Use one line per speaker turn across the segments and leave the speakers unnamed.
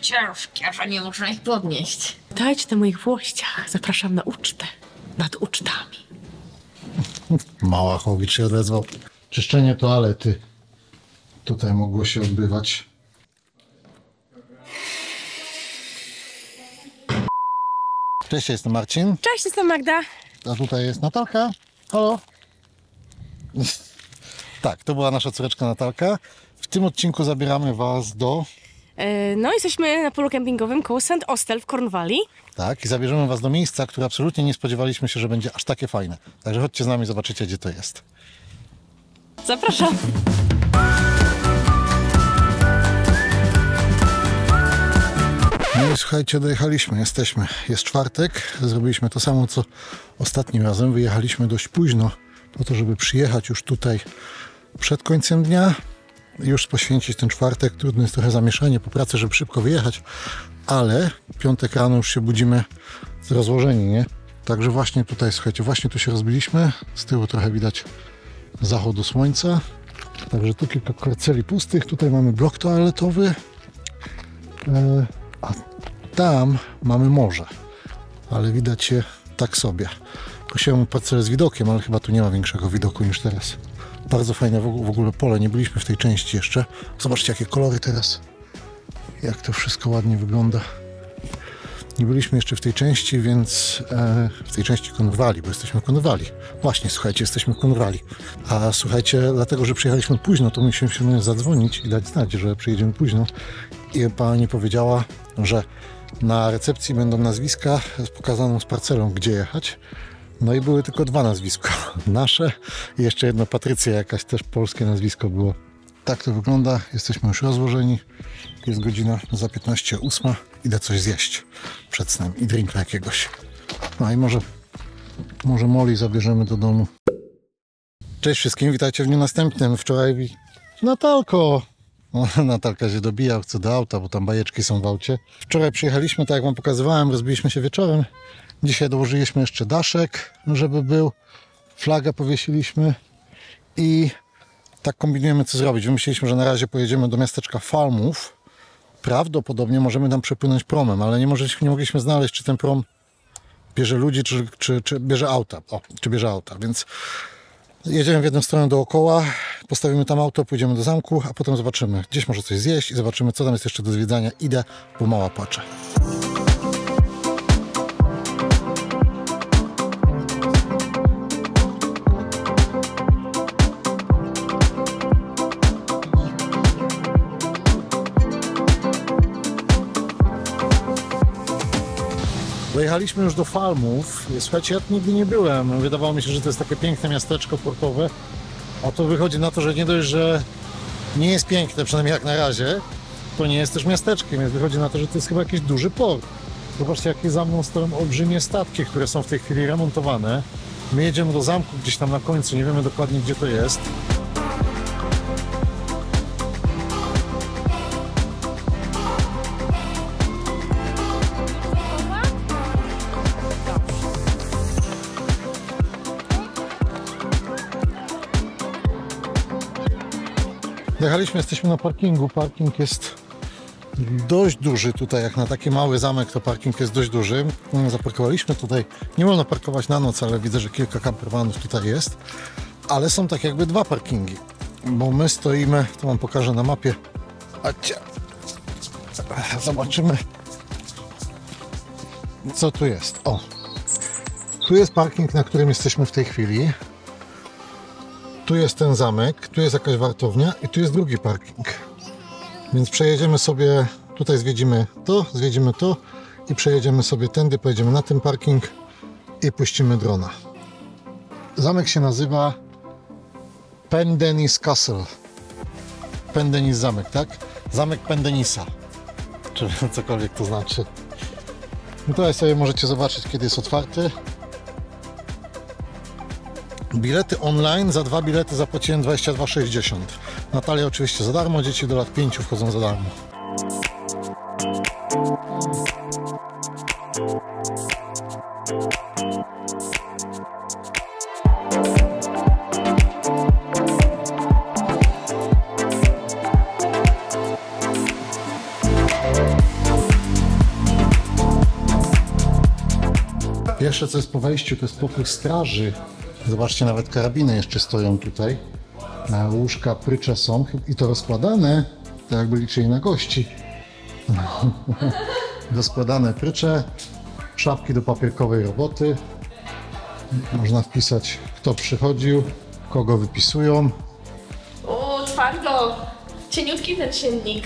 ciężkie, że nie można ich podnieść.
Dajcie na moich włościach. Zapraszam na ucztę. Nad ucztami.
Małachowicz się odezwał. Czyszczenie toalety tutaj mogło się odbywać. Cześć, jestem Marcin.
Cześć, jestem Magda.
A tutaj jest Natalka. Halo. Tak, to była nasza córeczka Natalka. W tym odcinku zabieramy Was do...
No, jesteśmy na polu kempingowym koło St. Austell w Cornwalli.
Tak, i zabierzemy Was do miejsca, które absolutnie nie spodziewaliśmy się, że będzie aż takie fajne. Także chodźcie z nami, zobaczycie, gdzie to jest.
Zapraszam.
No i słuchajcie, dojechaliśmy, jesteśmy. Jest czwartek, zrobiliśmy to samo, co ostatnim razem. Wyjechaliśmy dość późno po to, żeby przyjechać już tutaj przed końcem dnia. Już poświęcić ten czwartek. Trudne jest trochę zamieszanie po pracy, żeby szybko wyjechać, ale piątek rano już się budzimy rozłożeni, nie? Także właśnie tutaj, słuchajcie, właśnie tu się rozbiliśmy. Z tyłu trochę widać zachodu słońca. Także tu kilka karceli pustych. Tutaj mamy blok toaletowy. A tam mamy morze, ale widać je tak sobie. Prosiłem parcelę z widokiem, ale chyba tu nie ma większego widoku niż teraz. Bardzo fajne w ogóle pole, nie byliśmy w tej części jeszcze. Zobaczcie, jakie kolory teraz. Jak to wszystko ładnie wygląda. Nie byliśmy jeszcze w tej części, więc w tej części Cornwalli, bo jesteśmy w Cornwalli. Właśnie, słuchajcie, jesteśmy w Cornwalli. A słuchajcie, dlatego, że przyjechaliśmy późno, to musieliśmy zadzwonić i dać znać, że przyjedziemy późno. I pani powiedziała, że na recepcji będą nazwiska z pokazaną z parcelą, gdzie jechać. No i były tylko dwa nazwiska. Nasze i jeszcze jedno Patrycja, jakaś też polskie nazwisko było. Tak to wygląda. Jesteśmy już rozłożeni. Jest godzina za 15:08. Idę coś zjeść przed snem i drinka jakiegoś. No i może Molly zabierzemy do domu. Cześć wszystkim, witajcie w dniu następnym. Wczoraj Natalko! O, Natalka się dobija, chce do auta, bo tam bajeczki są w aucie. Wczoraj przyjechaliśmy, tak jak wam pokazywałem, rozbiliśmy się wieczorem. Dzisiaj dołożyliśmy jeszcze daszek, żeby był. Flagę powiesiliśmy i tak kombinujemy, co zrobić. Wymyśliliśmy, że na razie pojedziemy do miasteczka Falmouth. Prawdopodobnie możemy tam przepłynąć promem, ale nie mogliśmy znaleźć, czy ten prom bierze ludzi, czy bierze auta. Czy bierze auta, więc jedziemy w jedną stronę dookoła, postawimy tam auto, pójdziemy do zamku, a potem zobaczymy. Gdzieś może coś zjeść i zobaczymy, co tam jest jeszcze do zwiedzania. Idę, bo mała płacze. Dojechaliśmy już do Falmouth. Słuchajcie, ja tu nigdy nie byłem. Wydawało mi się, że to jest takie piękne miasteczko portowe. A to wychodzi na to, że nie dość, że nie jest piękne, przynajmniej jak na razie, to nie jest też miasteczkiem, więc wychodzi na to, że to jest chyba jakiś duży port. Zobaczcie, jakie za mną stoją olbrzymie statki, które są w tej chwili remontowane. My jedziemy do zamku gdzieś tam na końcu, nie wiemy dokładnie, gdzie to jest. Dojechaliśmy, jesteśmy na parkingu. Parking jest dość duży tutaj, jak na taki mały zamek, to parking jest dość duży. Zaparkowaliśmy tutaj, nie wolno parkować na noc, ale widzę, że kilka campervanów tutaj jest. Ale są tak jakby dwa parkingi, bo my stoimy, to wam pokażę na mapie. Chodźcie, zobaczymy, co tu jest. O, tu jest parking, na którym jesteśmy w tej chwili. Tu jest ten zamek, tu jest jakaś wartownia i tu jest drugi parking. Więc przejedziemy sobie, tutaj zwiedzimy to i przejedziemy sobie tędy, pojedziemy na ten parking i puścimy drona. Zamek się nazywa Pendennis Castle. Pendennis zamek, tak? Zamek Pendenisa. Czy cokolwiek to znaczy. I tutaj sobie możecie zobaczyć, kiedy jest otwarty. Bilety online, za 2 bilety zapłaciłem 22,60. Natalia oczywiście za darmo, dzieci do lat 5 wchodzą za darmo. Pierwsze co jest po wejściu to jest pokój straży. Zobaczcie, nawet karabiny jeszcze stoją tutaj. Łóżka, prycze są i to rozkładane, tak jakby liczyli na gości. Rozkładane prycze, szafki do papierkowej roboty. Można wpisać, kto przychodził, kogo wypisują.
O, twardo. Cieniutki ten siennik.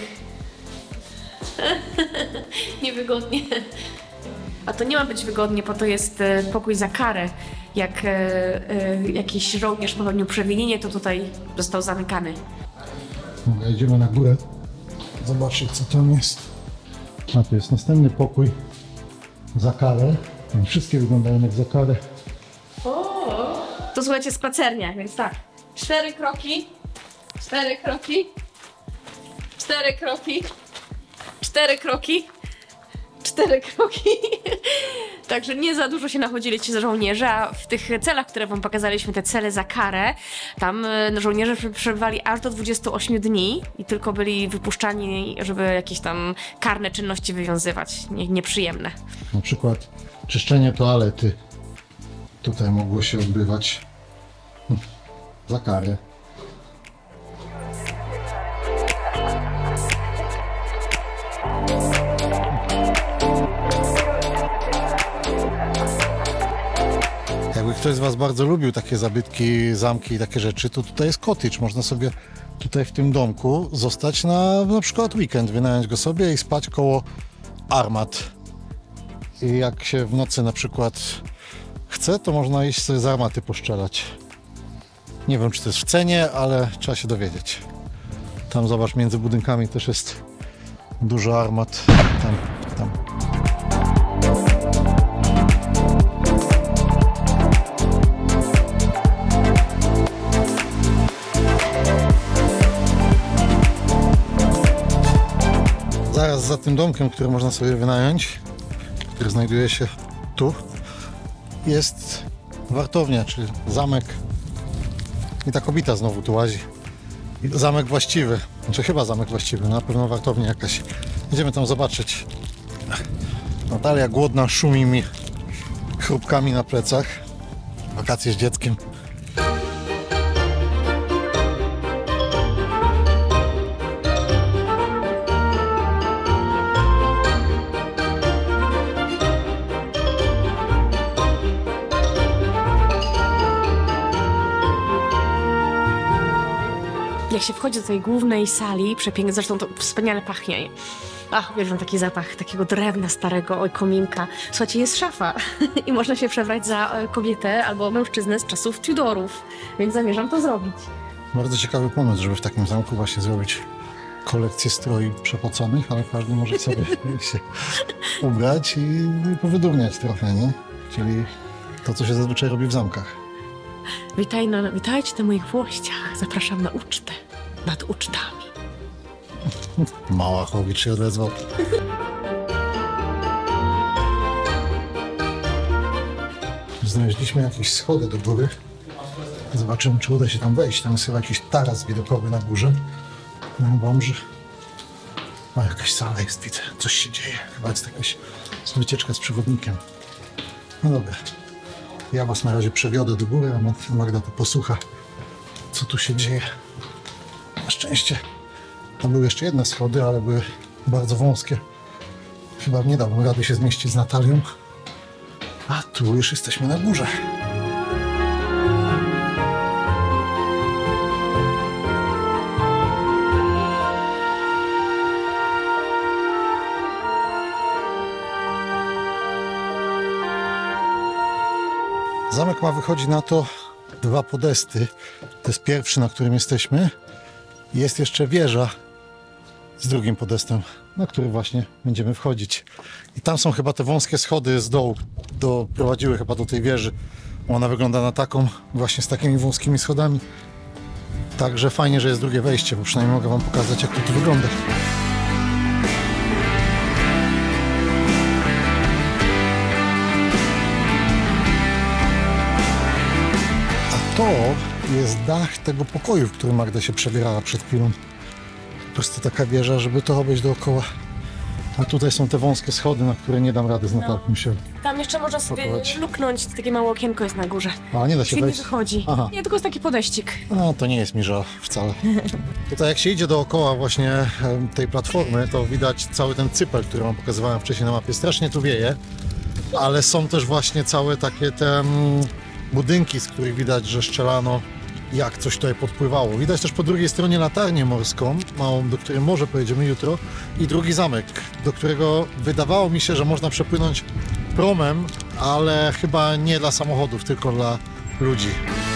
Niewygodnie. A to nie ma być wygodnie, bo to jest pokój za karę. Jak jakiś żołnierz popełnił przewinienie, to tutaj został zamykany.
Dobra, idziemy na górę. Zobaczyć, co tam jest. A tu jest następny pokój za karę. Wszystkie wyglądają jak za karę.
To słuchajcie, spacernia, więc tak. 4 kroki. 4 kroki. 4 kroki. 4 kroki. 4 kroki. Także nie za dużo się nachodzili ci żołnierze, a w tych celach, które wam pokazaliśmy, te cele za karę, tam żołnierze przebywali aż do 28 dni i tylko byli wypuszczani, żeby jakieś tam karne czynności wywiązywać, nieprzyjemne.
Na przykład czyszczenie toalety. Tutaj mogło się odbywać za karę. Jakby ktoś z was bardzo lubił takie zabytki, zamki i takie rzeczy, to tutaj jest cottage. Można sobie tutaj w tym domku zostać na przykład weekend, wynająć go sobie i spać koło armat. I jak się w nocy na przykład chce, to można iść sobie z armaty poszczelać. Nie wiem, czy to jest w cenie, ale trzeba się dowiedzieć. Tam zobacz, między budynkami też jest dużo armat. Tam. Zaraz za tym domkiem, który można sobie wynająć, który znajduje się tu, jest wartownia, czyli zamek. I ta kobieta znowu tu łazi. I zamek właściwy, znaczy chyba zamek właściwy, na pewno wartownia jakaś. Idziemy tam zobaczyć. Natalia głodna szumi mi chrupkami na plecach. Wakacje z dzieckiem.
Jak się wchodzi do tej głównej sali, przepięknie, zresztą to wspaniale pachnie. Ach, uwielbiam taki zapach takiego drewna starego, oj, kominka. Słuchajcie, jest szafa i można się przebrać za kobietę albo mężczyznę z czasów Tudorów, więc zamierzam to zrobić.
Bardzo ciekawy pomysł, żeby w takim zamku właśnie zrobić kolekcję stroi przepoconych, ale każdy może sobie się ubrać i powydurniać trochę, nie? Czyli to, co się zazwyczaj robi w zamkach.
Witajcie na moich włościach. Zapraszam na ucztę. Nad ucztami.
Małachowicz się odezwał. Znaleźliśmy jakieś schody do góry. Zobaczymy, czy uda się tam wejść. Tam jest chyba jakiś taras widokowy na górze. Wam, że jakaś sala jest, widzę. Coś się dzieje. Chyba jest jakaś wycieczka z przewodnikiem. No dobra. Ja was na razie przewiodę do góry, a Magda to posłucha, co tu się dzieje. Na szczęście tam były jeszcze jedne schody, ale były bardzo wąskie. Chyba nie dałbym rady się zmieścić z Natalią. A tu już jesteśmy na górze. Zamek ma wychodzi na to 2 podesty. To jest pierwszy, na którym jesteśmy. Jest jeszcze wieża z drugim podestem, na który właśnie będziemy wchodzić. I tam są chyba te wąskie schody z dołu, prowadziły chyba do tej wieży. Ona wygląda na taką, właśnie z takimi wąskimi schodami. Także fajnie, że jest drugie wejście, bo przynajmniej mogę wam pokazać, jak to tu wygląda. To jest dach tego pokoju, w którym Magda się przebierała przed chwilą. Po prostu taka wieża, żeby to obejść dookoła. A tutaj są te wąskie schody, na które nie dam rady z Natalką się.
Tam jeszcze można sobie
Pakować.
luknąć, takie małe okienko jest na górze.
A, nie da się
Świetnie
wejść?
wychodzi.
Aha.
Nie, tylko jest taki podejścik.
No, to nie jest mi żal wcale. Tutaj jak się idzie dookoła właśnie tej platformy, to widać cały ten cypel, który wam pokazywałem wcześniej na mapie. Strasznie tu wieje, ale są też właśnie całe takie te budynki, z których widać, że strzelano, jak coś tutaj podpływało. Widać też po drugiej stronie latarnię morską, małą, do której może pojedziemy jutro, i drugi zamek, do którego wydawało mi się, że można przepłynąć promem, ale chyba nie dla samochodów, tylko dla ludzi.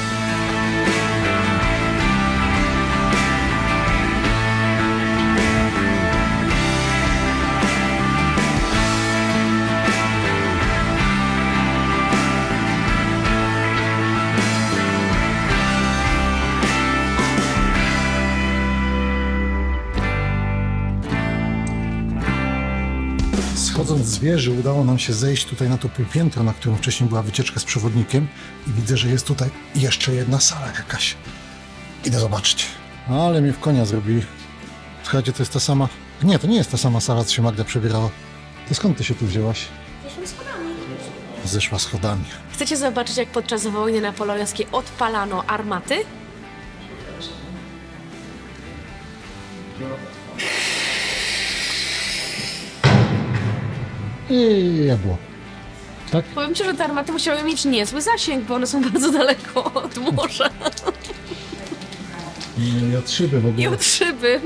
Schodząc z wieży udało nam się zejść tutaj na to półpiętro, na którym wcześniej była wycieczka z przewodnikiem, i widzę, że jest tutaj jeszcze jedna sala jakaś. Idę zobaczyć. Ale mnie w konia zrobili. Słuchajcie, to jest ta sama... Nie, to nie jest ta sama sala, co się Magda przebierała. To skąd ty się tu wzięłaś?
Zeszłym schodami.
Zeszła schodami.
Chcecie zobaczyć, jak podczas wojny napoleońskiej odpalano armaty?
I jak było? Tak?
Powiem ci, że te armaty musiały mieć niezły zasięg, bo one są bardzo daleko od morza
I od szyby w ogóle.
i od szyby.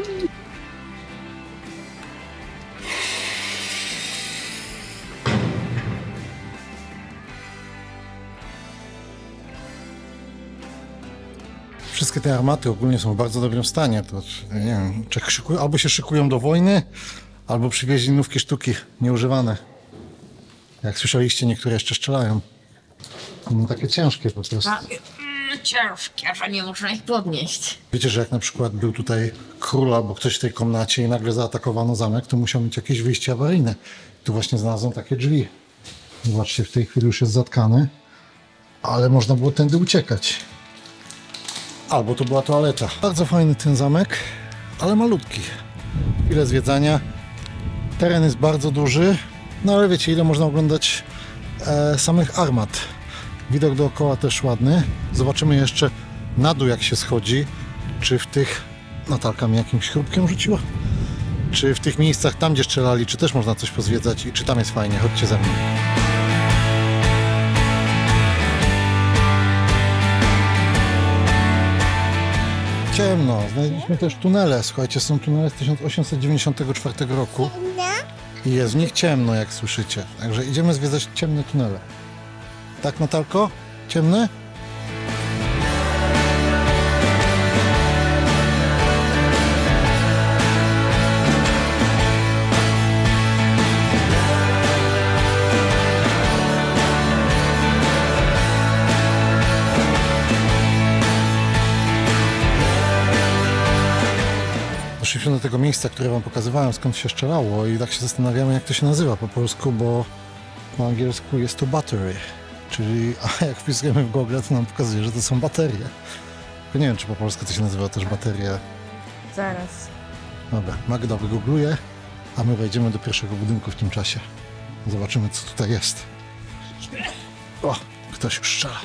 Wszystkie te armaty ogólnie są w bardzo dobrym stanie. To nie wiem, czy albo się szykują do wojny, albo przywieźli nówki sztuki nieużywane. Jak słyszeliście, niektóre jeszcze strzelają. No, takie ciężkie po prostu.
Ciężkie, że nie można ich podnieść.
Wiecie, że jak na przykład był tutaj król albo ktoś w tej komnacie i nagle zaatakowano zamek, to musiał mieć jakieś wyjście awaryjne. Tu właśnie znalazłem takie drzwi. Zobaczcie, w tej chwili już jest zatkany, ale można było tędy uciekać. Albo to była toaleta. Bardzo fajny ten zamek, ale malutki. Chwilę zwiedzania. Teren jest bardzo duży, no ale wiecie, ile można oglądać samych armat. Widok dookoła też ładny. Zobaczymy jeszcze na dół, jak się schodzi. Czy w tych... Natalka mi jakimś chrupkiem rzuciła? Czy w tych miejscach, tam gdzie strzelali, czy też można coś pozwiedzać i czy tam jest fajnie? Chodźcie ze mną. Ciemno. Znaleźliśmy też tunele. Słuchajcie, są tunele z 1894 roku. I jest w nich ciemno, jak słyszycie. Także idziemy zwiedzać ciemne tunele. Tak, Natalko? Ciemne? Doszliśmy do tego miejsca, które wam pokazywałem, skąd się strzelało, i tak się zastanawiamy, jak to się nazywa po polsku, bo po angielsku jest to battery, czyli a jak wpisujemy w Google, to nam pokazuje, że to są baterie. Tylko nie wiem, czy po polsku to się nazywa też bateria.
Zaraz.
Dobra, Magda wygoogluje, a my wejdziemy do pierwszego budynku w tym czasie. Zobaczymy, co tutaj jest. O, ktoś już strzela.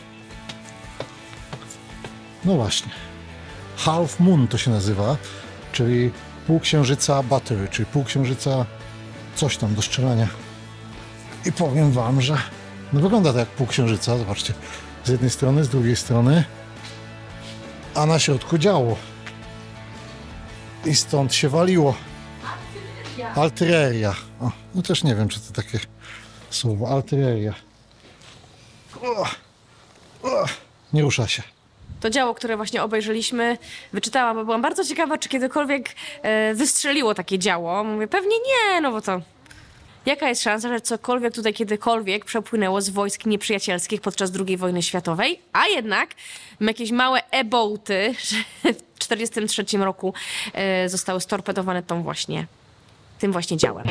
No właśnie. Half Moon to się nazywa, czyli półksiężyca battery, czyli półksiężyca coś tam do strzelania. I powiem wam, że no wygląda to jak półksiężyca, zobaczcie, z jednej strony, z drugiej strony, a na środku działo. I stąd się waliło. Artyleria. O, no też nie wiem, czy to takie słowo, artyleria. Nie rusza się.
To działo, które właśnie obejrzeliśmy, wyczytałam, bo byłam bardzo ciekawa, czy kiedykolwiek wystrzeliło takie działo. Mówię, pewnie nie, no bo to... Jaka jest szansa, że cokolwiek tutaj kiedykolwiek przepłynęło z wojsk nieprzyjacielskich podczas II wojny światowej? A jednak jakieś małe e-boaty w 1943 roku zostały storpedowane tym właśnie działem.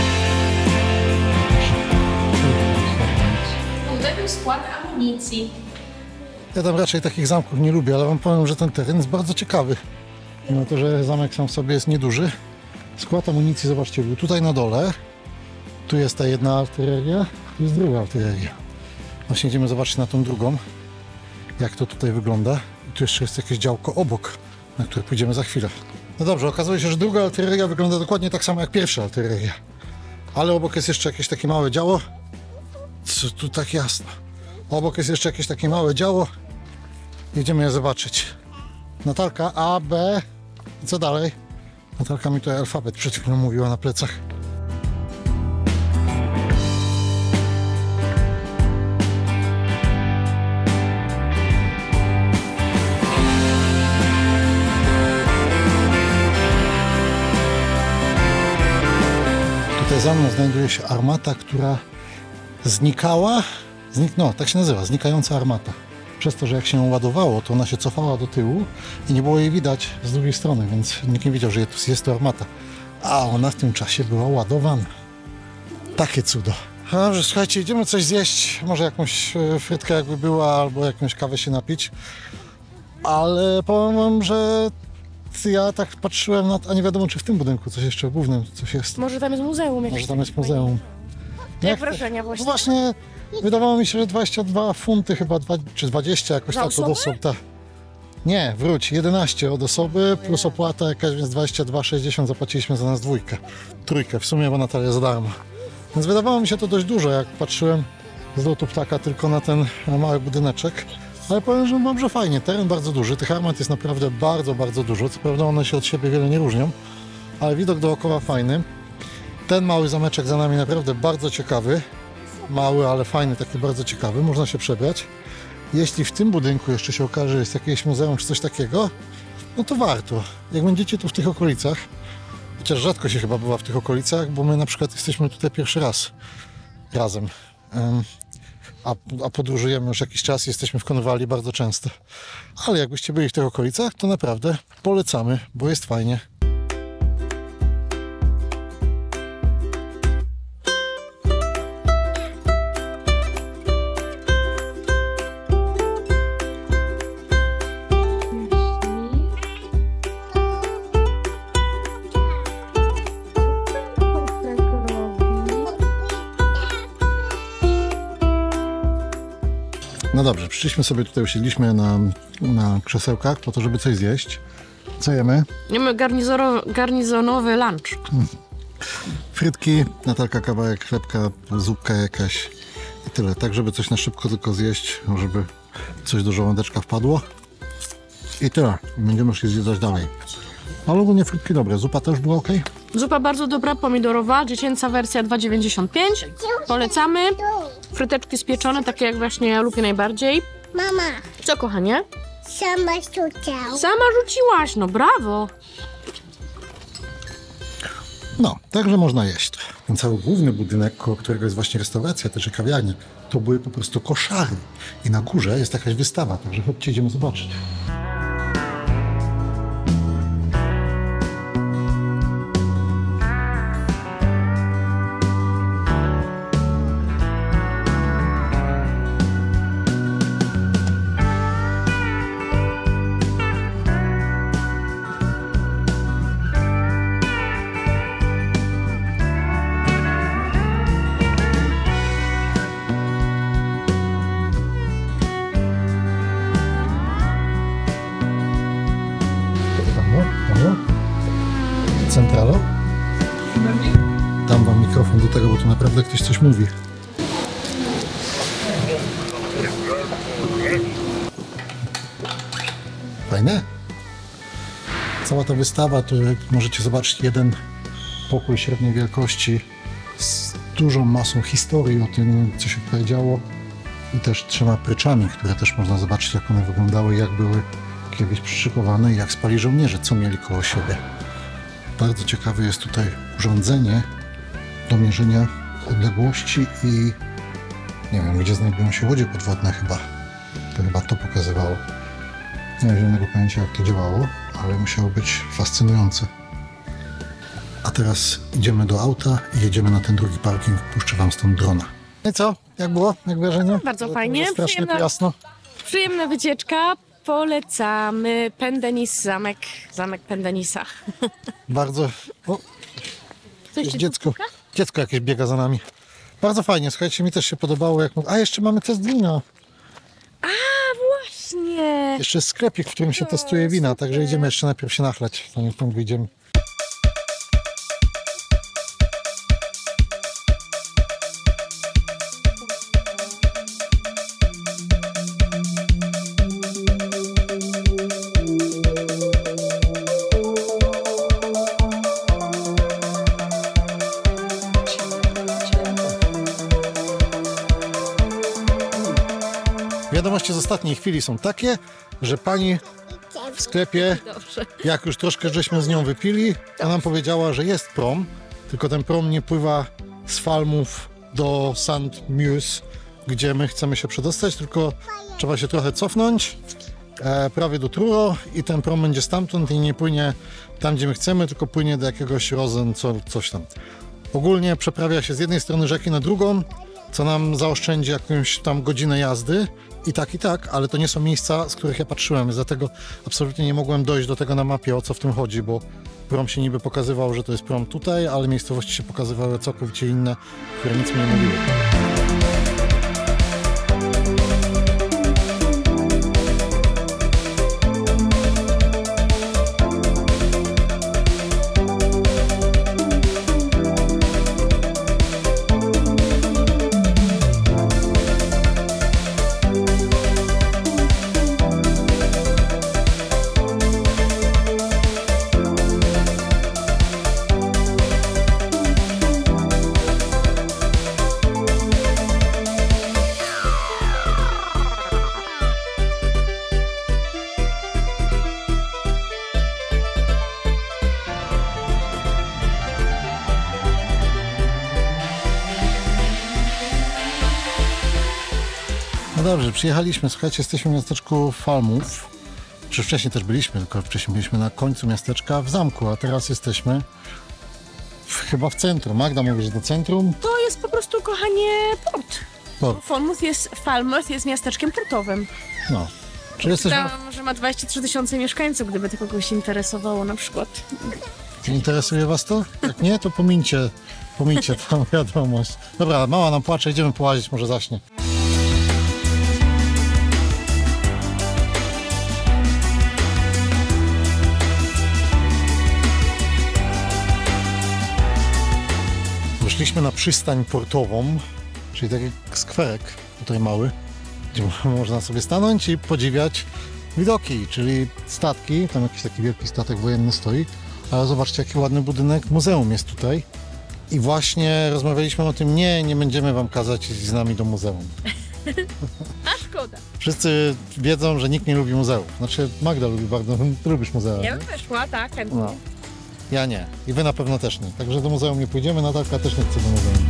Tutaj był skład amunicji.
Ja tam raczej takich zamków nie lubię, ale wam powiem, że ten teren jest bardzo ciekawy. Mimo to, że zamek sam w sobie jest nieduży. Skład amunicji, zobaczcie, był tutaj na dole, Tu jest ta jedna artyleria, tu jest druga artyleria. Właśnie idziemy zobaczyć na tą drugą, jak to tutaj wygląda. I tu jeszcze jest jakieś działko obok, na które pójdziemy za chwilę. No dobrze, okazuje się, że druga artyleria wygląda dokładnie tak samo jak pierwsza artyleria. Ale obok jest jeszcze jakieś takie małe działo. Co tu tak jasno? Obok jest jeszcze jakieś takie małe działo. Jedziemy je zobaczyć. Natalka, A, B. I co dalej? Natalka mi tutaj alfabet przed chwilą mówiła na plecach. Tutaj za mną znajduje się armata, która znikała. No, tak się nazywa, znikająca armata. Przez to, że jak się ją ładowało, to ona się cofała do tyłu i nie było jej widać z drugiej strony, więc nikt nie wiedział, że jest to armata. A ona w tym czasie była ładowana. Takie cudo. Dobrze, słuchajcie, idziemy coś zjeść, może jakąś frytkę jakby była, albo jakąś kawę się napić. Ale powiem wam, że ja tak patrzyłem a nie wiadomo, czy w tym budynku coś jeszcze głównym coś jest.
Może tam jest muzeum jakieś.
Może tam jest muzeum.
Jak wrażenia właśnie?
No właśnie, wydawało mi się, że 22 funty chyba, czy 20 jakoś
Za
tak od osób. Nie, wróć, 11 od osoby plus opłata jakaś, więc 22,60 zapłaciliśmy za nas trójkę, w sumie, bo Natalia za darmo. Więc wydawało mi się to dość dużo, jak patrzyłem z lotu ptaka tylko na ten mały budyneczek. Ale powiem, że dobrze fajnie, teren bardzo duży, tych armat jest naprawdę bardzo, bardzo dużo. Co prawda one się od siebie wiele nie różnią, ale widok dookoła fajny. Ten mały zameczek za nami naprawdę bardzo ciekawy. Mały, ale fajny, taki bardzo ciekawy. Można się przebrać. Jeśli w tym budynku jeszcze się okaże, że jest jakieś muzeum czy coś takiego, no to warto. Jak będziecie tu w tych okolicach, chociaż rzadko się chyba bywa w tych okolicach, bo my na przykład jesteśmy tutaj pierwszy raz razem. A podróżujemy już jakiś czas, jesteśmy w Cornwalli bardzo często. Ale jakbyście byli w tych okolicach, to naprawdę polecamy, bo jest fajnie. No dobrze, przyszliśmy sobie tutaj, usiedliśmy na krzesełkach po to, żeby coś zjeść. Co jemy?
Jemy garnizonowy lunch.
Frytki, Natalka kawałek chlebka, zupka jakaś i tyle. Tak, żeby coś na szybko tylko zjeść, żeby coś do żołądeczka wpadło. I tyle. Będziemy szli zjedzać dalej. Ale ogólnie frytki dobre. Zupa też była ok?
Zupa bardzo dobra, pomidorowa, dziecięca wersja 2,95. Polecamy. Fryteczki spieczone, takie jak właśnie ja lubię najbardziej.
Mama,
Co, kochanie?
sama rzucał.
Sama rzuciłaś, no brawo.
No, także można jeść. Ten cały główny budynek, koło którego jest właśnie restauracja, też i kawiarnia, to były po prostu koszary. I na górze jest jakaś wystawa, także chodźcie, idziemy zobaczyć. Centralo? Dam wam mikrofon do tego, bo tu naprawdę ktoś coś mówi. Fajne? Cała ta wystawa, to jak możecie zobaczyć, jeden pokój średniej wielkości z dużą masą historii o tym, co się tutaj działo i też 3 pryczami, które też można zobaczyć, jak one wyglądały, jak były kiedyś przyszykowane i jak spali żołnierze, co mieli koło siebie. Bardzo ciekawe jest tutaj urządzenie do mierzenia odległości i nie wiem, gdzie znajdują się łodzie podwodne chyba. To chyba to pokazywało. Nie mam żadnego pojęcia, jak to działało, ale musiało być fascynujące. A teraz idziemy do auta i jedziemy na ten drugi parking. Puszczę wam stąd drona. No i co? Jak było? Jak wrażenie?
Bardzo fajnie.
Strasznie tu jasno.
Przyjemna wycieczka. Polecamy Pendennis, zamek Pendenisa.
Bardzo... O,
Coś ci
dziecko jakieś biega za nami. Bardzo fajnie, słuchajcie, mi też się podobało. A jeszcze mamy test wina.
A, właśnie!
Jeszcze jest sklepik, w którym się testuje wina, także idziemy jeszcze najpierw się nachlać, zanim stąd wyjdziemy. Wiadomości z ostatniej chwili są takie, że pani w sklepie,
Dobrze.
jak już troszkę żeśmy z nią wypili, to nam powiedziała, że jest prom, tylko ten prom nie pływa z Falmouth do St. Muse, gdzie my chcemy się przedostać, tylko trzeba się trochę cofnąć, prawie do Truro i ten prom będzie stamtąd i nie płynie tam, gdzie my chcemy, tylko płynie do jakiegoś Rosen, coś tam. Ogólnie przeprawia się z jednej strony rzeki na drugą, co nam zaoszczędzi jakąś tam godzinę jazdy i tak, ale to nie są miejsca, z których ja patrzyłem, dlatego absolutnie nie mogłem dojść do tego na mapie, o co w tym chodzi, bo prom się niby pokazywał, że to jest prom tutaj, ale miejscowości się pokazywały całkowicie inne, które nic mi nie mówiły. No dobrze, przyjechaliśmy, słuchajcie, jesteśmy w miasteczku Falmouth. Czy wcześniej też byliśmy, tylko wcześniej byliśmy na końcu miasteczka w zamku, a teraz jesteśmy chyba w centrum. Magda mówi, że do centrum.
To jest po prostu, kochanie, port.
Port.
Falmouth jest miasteczkiem portowym.
No. Czy jesteśmy...
Tam, że ma 23 000 mieszkańców, gdyby to kogoś interesowało na przykład.
Interesuje was to? Jak nie, to pomińcie tą wiadomość. Dobra, mama nam płacze, idziemy połazić, może zaśnie. Wyszliśmy na przystań portową, czyli taki skwerek tutaj mały, gdzie można sobie stanąć i podziwiać widoki, czyli statki. Tam jakiś taki wielki statek wojenny stoi, ale zobaczcie, jaki ładny budynek, muzeum jest tutaj. I właśnie rozmawialiśmy o tym, nie będziemy wam kazać iść z nami do muzeum.
A szkoda.
Wszyscy wiedzą, że nikt nie lubi muzeów. Znaczy Magda lubi bardzo, ty lubisz muzea.
Ja
nie?
bym weszła, tak, chętnie.
No. Ja nie. I wy na pewno też nie. Także do muzeum nie pójdziemy, Natalka też nie chce do muzeum.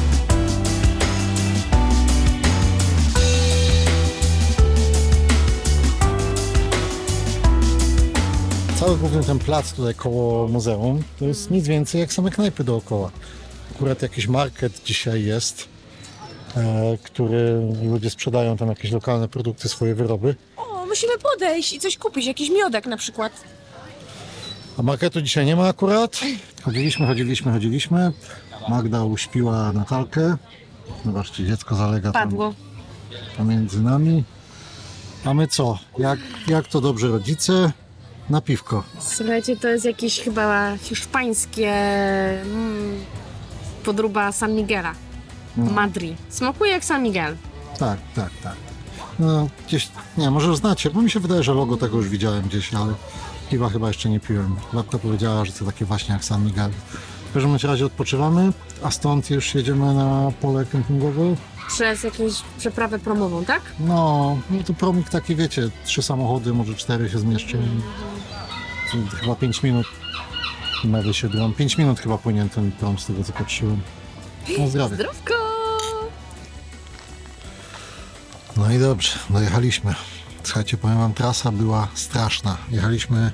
Cały główny ten plac tutaj koło muzeum to jest nic więcej jak same knajpy dookoła. Akurat jakiś market dzisiaj jest, który ludzie sprzedają tam jakieś lokalne produkty, swoje wyroby.
O, musimy podejść i coś kupić, jakiś miodek na przykład.
A marketu dzisiaj nie ma akurat. Chodziliśmy. Magda uśpiła Natalkę. Zobaczcie, dziecko zalega tam
Padło.
pomiędzy nami. A my co? Jak to dobrze rodzice? Na piwko.
Słuchajcie, to jest jakieś chyba hiszpańskie podróba San Miguela. Madrid. Smakuje jak San Miguel.
Tak. No gdzieś, nie, może już znacie, bo mi się wydaje, że logo tego już widziałem gdzieś, ale piwa chyba jeszcze nie piłem. Babka powiedziała, że to takie właśnie jak San Miguel. W każdym razie odpoczywamy, a stąd już jedziemy na pole kempingowe.
Przez jakąś przeprawę promową, tak?
No to promik taki, wiecie, 3 samochody, może 4 się zmieszczą. Chyba 5 minut. Mewy się drą. 5 minut chyba płynie ten prom, z tego co patrzyłem. No zdrowie.
Zdrówko!
No i dobrze, dojechaliśmy. Słuchajcie, powiem wam, trasa była straszna. Jechaliśmy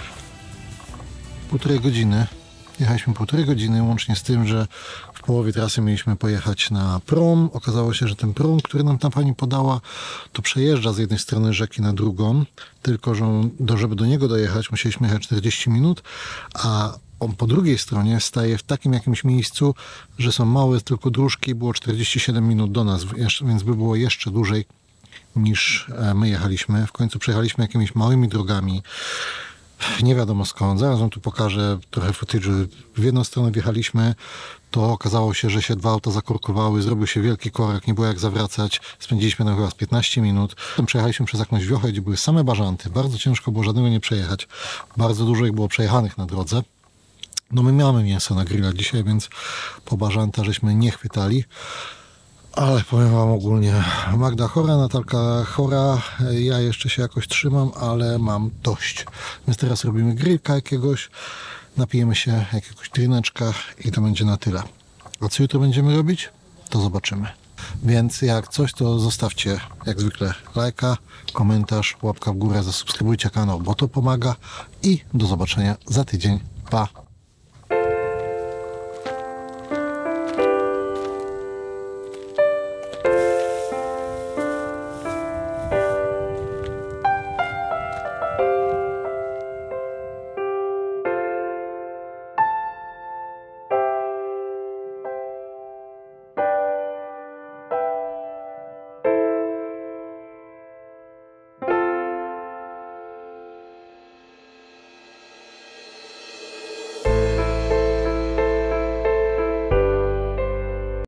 1,5 godziny. Jechaliśmy 1,5 godziny, łącznie z tym, że w połowie trasy mieliśmy pojechać na prom. Okazało się, że ten prom, który nam ta pani podała, to przejeżdża z jednej strony rzeki na drugą, tylko że żeby do niego dojechać, musieliśmy jechać 40 minut, a on po drugiej stronie staje w takim jakimś miejscu, że są małe tylko dróżki, było 47 minut do nas, więc by było jeszcze dłużej niż my jechaliśmy. W końcu przejechaliśmy jakimiś małymi drogami, nie wiadomo skąd. Zaraz wam tu pokażę trochę footage'u. W jedną stronę wjechaliśmy, to okazało się, że się 2 auta zakorkowały, zrobił się wielki korek, nie było jak zawracać. Spędziliśmy tam chyba z 15 minut. Potem przejechaliśmy przez jakąś wiochę, gdzie były same bażanty. Bardzo ciężko było żadnego nie przejechać. Bardzo dużo ich było przejechanych na drodze. No my mamy mięso na grilla dzisiaj, więc po bażanta żeśmy nie chwytali. Ale powiem wam ogólnie, Magda chora, Natalka chora, ja jeszcze się jakoś trzymam, ale mam dość. Więc teraz robimy grillka jakiegoś, napijemy się jakiegoś drineczka i to będzie na tyle. A co jutro będziemy robić? To zobaczymy. Więc jak coś, to zostawcie jak zwykle lajka, komentarz, łapka w górę, zasubskrybujcie kanał, bo to pomaga i do zobaczenia za tydzień. Pa!